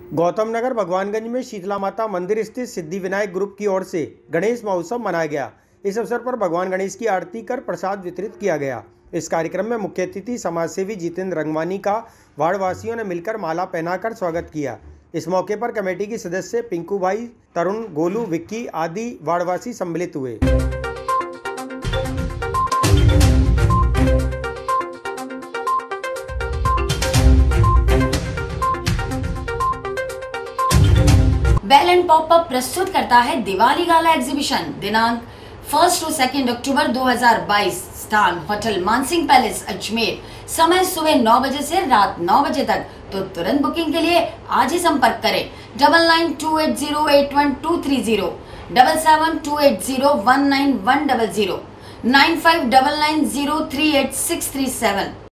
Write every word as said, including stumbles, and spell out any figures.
गौतम नगर भगवानगंज में शीतला माता मंदिर स्थित सिद्धि विनायक ग्रुप की ओर से गणेश महोत्सव मनाया गया। इस अवसर पर भगवान गणेश की आरती कर प्रसाद वितरित किया गया। इस कार्यक्रम में मुख्य अतिथि समाजसेवी जितेंद्र रंगवानी का वार्डवासियों ने मिलकर माला पहनाकर स्वागत किया। इस मौके पर कमेटी की सदस्य पिंकू भाई, तरुण, गोलू, विक्की आदि वार्डवासी सम्मिलित हुए। बेल एंड पॉपअप प्रस्तुत करता है दिवाली गाला एग्जीबिशन। दिनांक फर्स्ट टू सेकेंड अक्टूबर दो हज़ार बाईस। स्थान होटल मानसिंह पैलेस अजमेर। समय सुबह नौ बजे से रात नौ बजे तक। तो तुरंत बुकिंग के लिए आज ही संपर्क करें double nine two eight zero eight one two three zero, double seven two eight zero one nine one double zero, nine five double nine zero three eight six three seven.